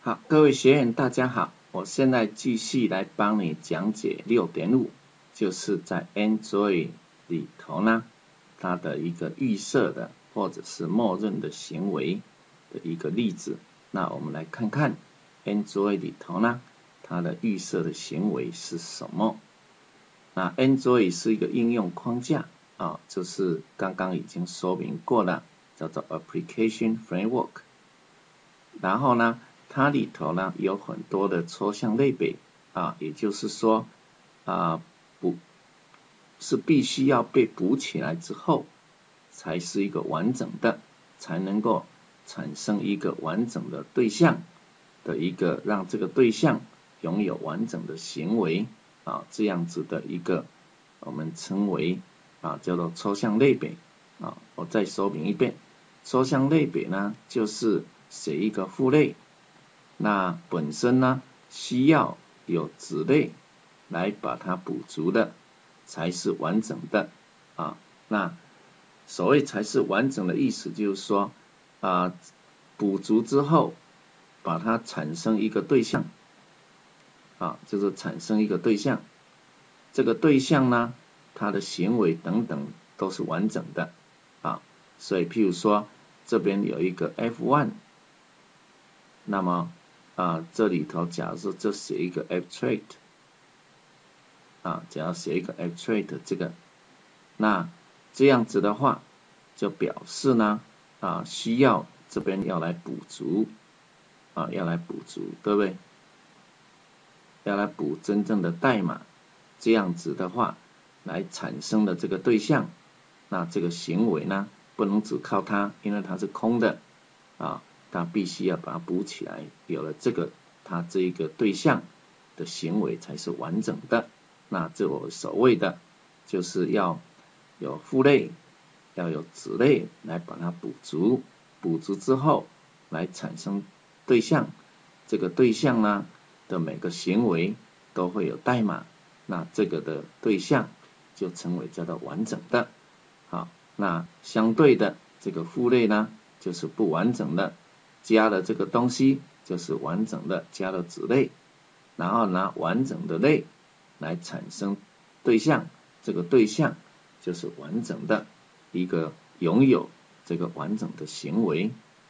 好，各位学员大家好，我现在继续来帮你讲解 6.5， 就是在 Android 里头呢，它的一个预设的或者是默认的行为的一个例子。那我们来看看 Android 里头呢，它的预设的行为是什么。那 Android 是一个应用框架啊，就是刚刚已经说明过了，叫做 Application Framework。然后呢，它里头呢有很多的抽象类别啊，也就是说是必须要被补起来之后，才是一个完整的，才能够产生一个完整的对象的一个让这个对象拥有完整的行为啊，这样子的一个我们称为叫做抽象类别啊。我再说明一遍，抽象类别呢就是写一个父类，那本身呢需要有子类来把它补足的，才是完整的啊。那所谓才是完整的意思，就是说补足之后，把它产生一个对象啊，就是产生一个对象。这个对象呢，它的行为等等都是完整的啊。所以譬如说这边有一个 F1， 那么这里头假如说就写一个 abstract 假如写一个 abstract 这个，那这样子的话就表示呢需要这边要来补足要来补足，对不对？要来补真正的代码，这样子的话来产生的这个对象，那这个行为呢不能只靠它，因为它是空的它必须要把它补起来，有了这个它这一个对象的行为才是完整的。那这我所谓的就是要有父类，要有子类来把它补足，补足之后来产生对象，这个对象呢的每个行为都会有代码，那这个的对象就称为叫做完整的。好，那相对的这个父类呢就是不完整的，加了这个东西就是完整的，加了子类，然后拿完整的类来产生对象，这个对象就是完整的一个拥有这个完整的行为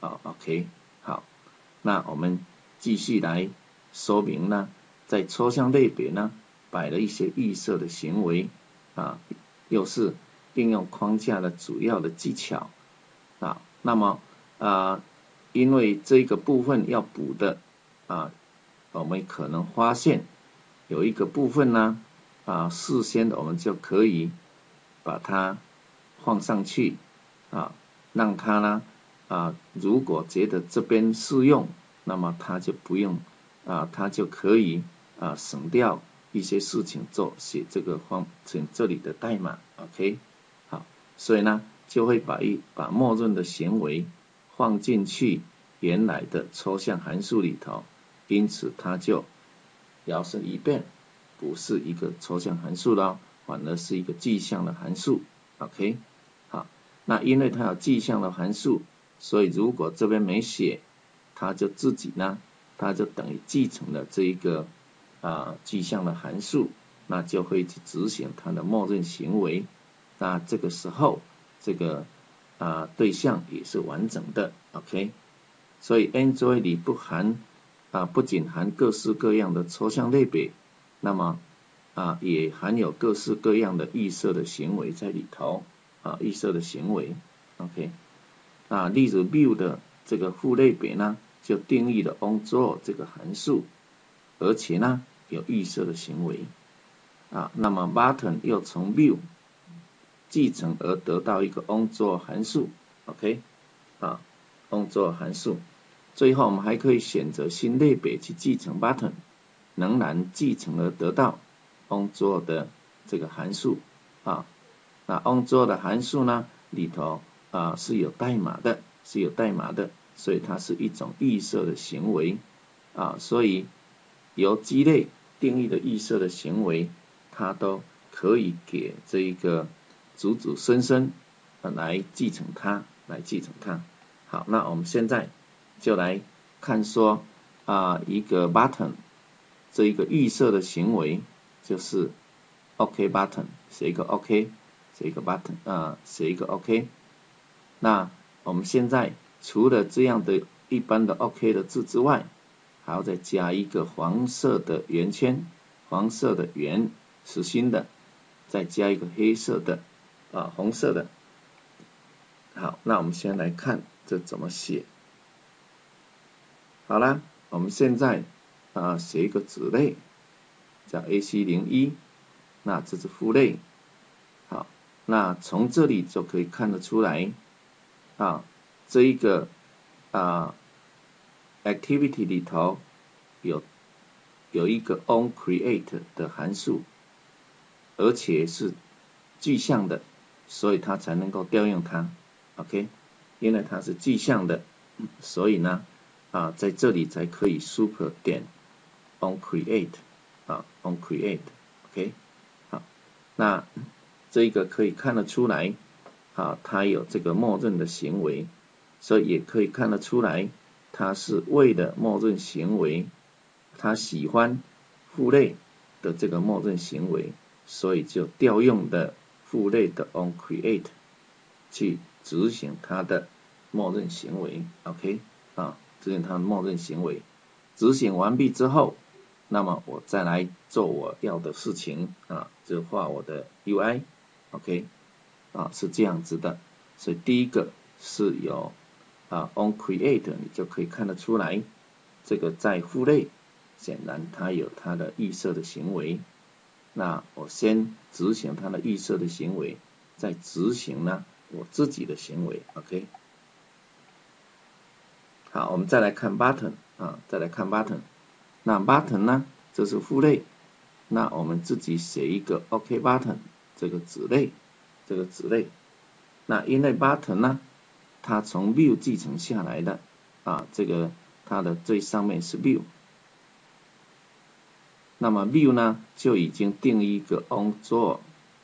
OK， 好，那我们继续来说明呢，在抽象类别呢摆了一些预设的行为又是应用框架的主要的技巧那么因为这个部分要补的我们可能发现有一个部分呢事先的我们就可以把它放上去让它呢如果觉得这边适用，那么它就不用它就可以省掉一些事情做，写这个这里的代码 OK。 好，所以呢就会把默认的行为放进去原来的抽象函数里头，因此它就摇身一变不是一个抽象函数了，反而是一个具象的函数 OK。 好，那因为它有具象的函数，所以如果这边没写，它就自己呢它就等于继承了这一个具象的函数，那就会去执行它的默认行为，那这个时候这个对象也是完整的 OK。 所以 Android 里不仅含各式各样的抽象类别，那么也含有各式各样的预设的行为在里头预设的行为 OK。 例如 view 的这个父类别呢就定义了 onDraw 这个函数，而且呢有预设的行为那么 button 又从 view 继承而得到一个 onDraw 函数 OK onDraw 函数。最后我们还可以选择新类别去继承 button， 仍然继承而得到 onDraw 的这个函数那 onDraw 的函数呢里头是有代码的，所以它是一种预设的行为所以由基类定义的预设的行为，它都可以给这一个子子孙孙来继承它。好，那我们现在就来看说一个 button 这一个预设的行为就是 OK button 写一个 OK 写一个 button 写一个 OK。那我们现在除了这样的一般的 OK 的字之外，还要再加一个黄色的圆圈，黄色的圆实心的，再加一个黑色的红色的。好，那我们先来看这怎么写。好啦，我们现在写一个子类叫 AC01， 那这是父类。好，那从这里就可以看得出来这一个activity 里头有一个 onCreate 的函数，而且是具象的，所以它才能够调用它。OK， 因为它是具象的，所以呢在这里才可以 super 点 onCreate onCreate OK。 好，那这个可以看得出来它有这个默认的行为，所以也可以看得出来它是为了默认行为，它喜欢父类的这个默认行为，所以就调用的父类的 onCreate 去执行它的默认行为。 OK， 执行它的默认行为。执行完毕之后，那么我再来做我要的事情就画我的 UI。 OK， 是这样子的。所以第一个是有onCreate， 你就可以看得出来，这个在父类显然它有它的预设的行为。那我先执行它的预设的行为，再执行呢我自己的行为。 OK， 好，我们再来看 button 再来看 button。 那 button 呢，这是父类，那我们自己写一个 OK button 这个子类，那因为 button 呢它从 view 继承下来的这个它的最上面是 view， 那么 view 呢就已经定义一个 onDraw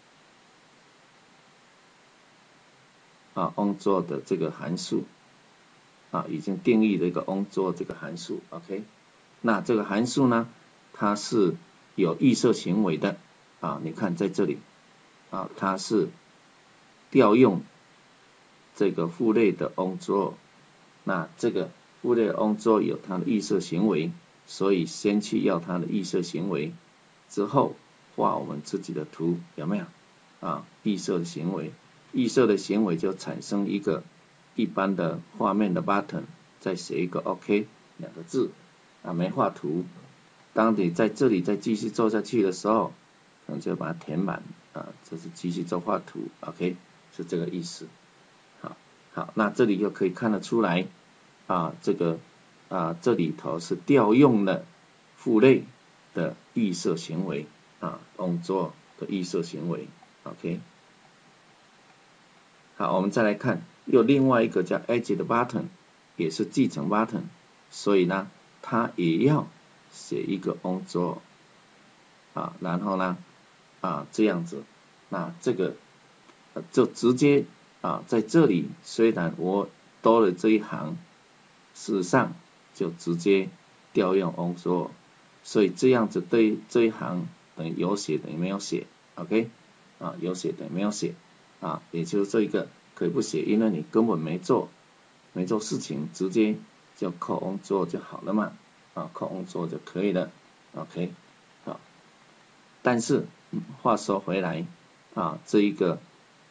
onDraw 的这个函数已经定义了一个 onDraw 这个函数。 OK， 那这个函数呢它是有预设行为的你看在这里它是调用这个父类的 onDraw， 那这个父类的 onDraw 有它的预设行为，所以先去要它的预设行为，之后画我们自己的图，有没有预设的行为，预设的行为就产生一个一般的画面的 button， 再写一个 OK 两个字没画图。当你在这里再继续做下去的时候，可能就把它填满这是继续做画图。 OK， 是这个意思。好，那这里就可以看得出来这个这里头是调用了父类的预设行为onDraw 的预设行为。 OK， 好，我们再来看有另外一个叫 edge 的 button， 也是继承 button， 所以呢它也要写一个 onDraw然后呢这样子，那这个就直接在这里虽然我多了这一行，事实上就直接调用 onDraw， 所以这样子对这一行等于有写等于没有写。 OK， 有写等于没有写也就是这一个可以不写，因为你根本没做事情，直接就扣 onDraw 就好了嘛扣 onDraw 就可以了。 OK， 好，但是话说回来这一个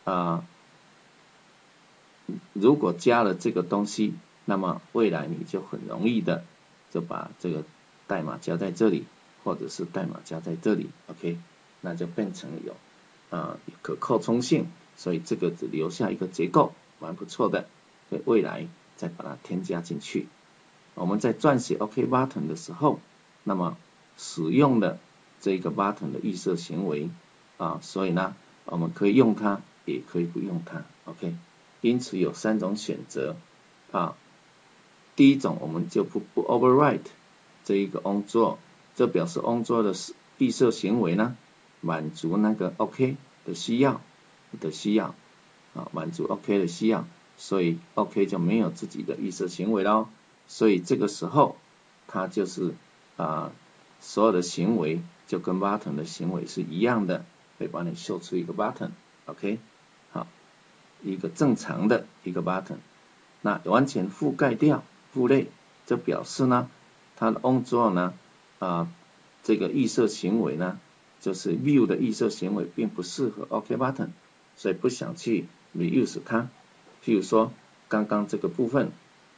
如果加了这个东西，那么未来你就很容易的就把这个代码加在这里，或者是代码加在这里。 OK， 那就变成有可扩充性，所以这个只留下一个结构蛮不错的，所以未来再把它添加进去。我们在撰写 OK button 的时候，那么使用了这个 button 的预设行为所以呢我们可以用它也可以不用它。 OK， 因此有3种选择第一种我们就不 override 这一个 onDraw， 这表示 onDraw 的预设行为呢满足那个 OK 的需要满足 OK 的需要，所以 OK 就没有自己的预设行为咯。所以这个时候它就是所有的行为就跟 button 的行为是一样的，会帮你秀出一个 button，OK， 好，一个正常的一个 button， 那完全覆盖掉父类，就表示呢，它的 on 座呢，这个预设行为呢，就是 view 的预设行为并不适合 OK button， 所以不想去 reuse 它。譬如说刚刚这个部分，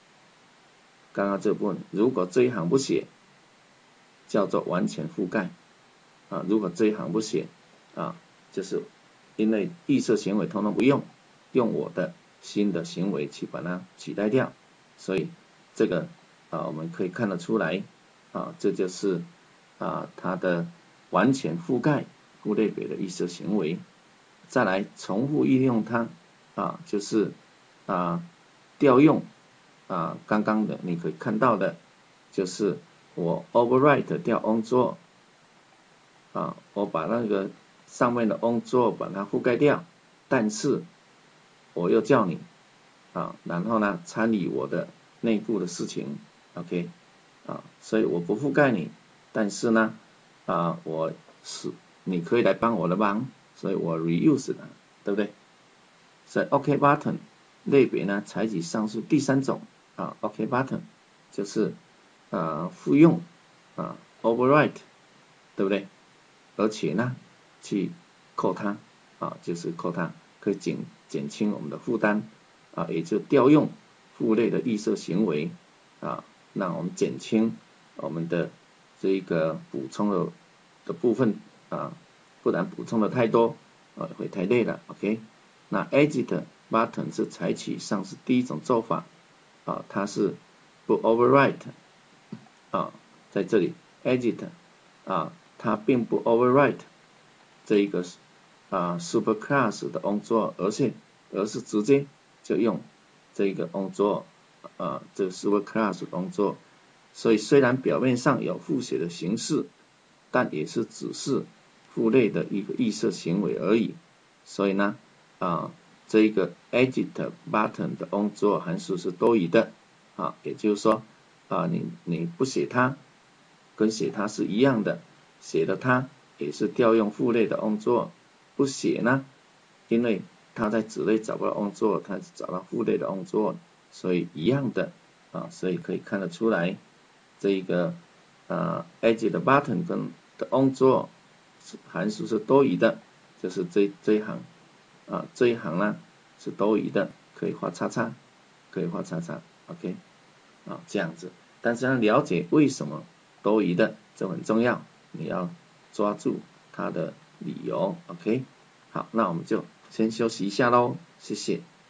如果这一行不写，叫做完全覆盖如果这一行不写就是因为预设行为通通不用，用我的新的行为去把它取代掉，所以这个我们可以看得出来这就是它的完全覆盖父类别的预设行为。再来重复运用它就是调用刚刚的你可以看到的，就是我 overwrite 掉 on 座我把那个上面的 on 座把它覆盖掉，但是我又叫你然后呢参与我的内部的事情 ，OK 所以我不覆盖你，但是呢你可以来帮我的忙，所以我 reuse 它，对不对？所以 OK button 类别呢采取上述第三种OK button 就是复用overwrite， 对不对？而且呢去扣它就是扣它可以减轻我们的负担也就调用父类的预设行为让我们减轻我们的这个补充的部分不然补充的太多会太累了 OK。 那 exit button 是采取上是第一种做法它是不 overwrite在这里 exit它并不 overwrite 这一个superclass 的 on 座，而是直接就用这个 on 座这个 superclass 的 on 座，所以虽然表面上有复写的形式，但也是只是父类的一个预设行为而已。所以呢这个 exit button 的 on 座函数是多余的也就是说你不写它跟写它是一样的，写了它也是调用父类的 on 座，不写呢因为它在子类找不到 on 座，它找到父类的 on 座，所以一样的所以可以看得出来这一个exit button 跟的 on 座函数是多余的，就是这一行这一行呢是多余的，可以画叉叉，可以画叉叉 OK 这样子。但是要了解为什么多余的，这很重要，你要抓住它的理由 OK。 好，那我们就先休息一下咯，谢谢。